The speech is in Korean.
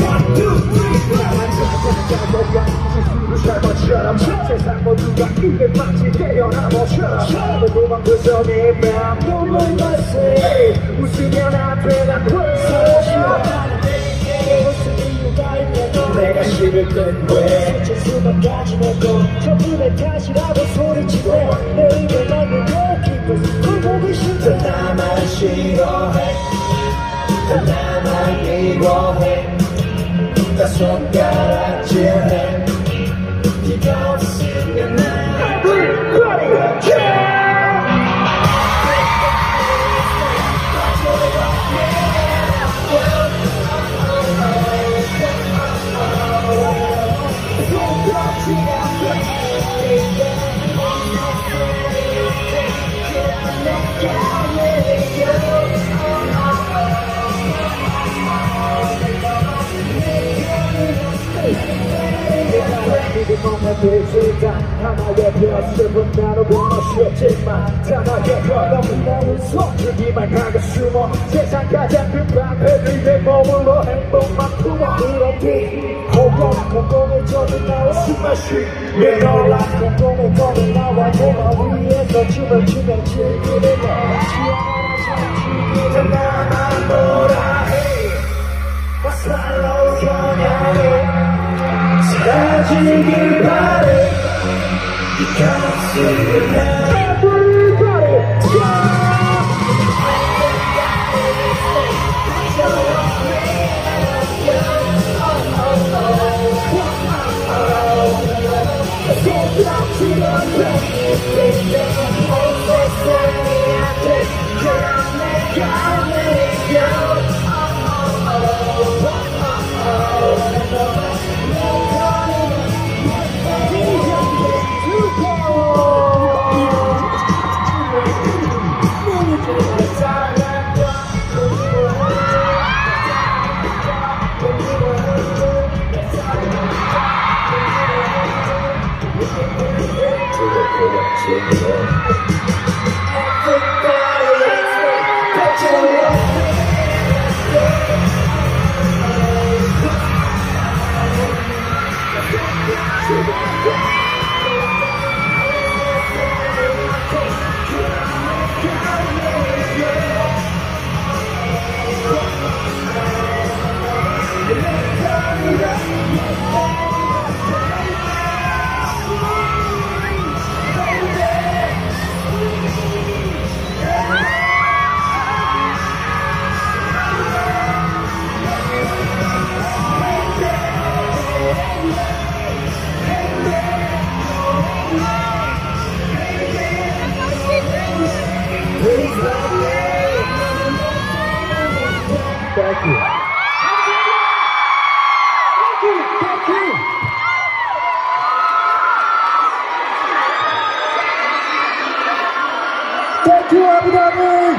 것처럼 세상 모두가 입에 마치 깨어나 것처럼 도망 그 섬의 밤 눈물 맛에 웃으면 앞에가 벌써 내가 싫을 땐 왜 수만 가지 내고 전부 내 탓이라고 소리치네 내 입에 나는 깊은 굴곡이 싫다 나만 싫어해 나만 미워해 나 손가락질해 네가 없으면 난 Everybody care 하나의 벼슬은 나로 변화시었지만 단하게 너무 나는 서주기만 하고 숨어 세상 가장 큰 방패를 내 몸으로 행복만 품어 그렇게 호감 공공해져도 나와 숨만 쉬게 놀라 공공의 거를 나와 내가 위에서 춤을 추면 즐기는 너 나만 뭐라 해 화살로 겨냥해 사라지길 바래 네가 없으면 Everybody Thank you. Thank you. Thank you. Thank you, everybody.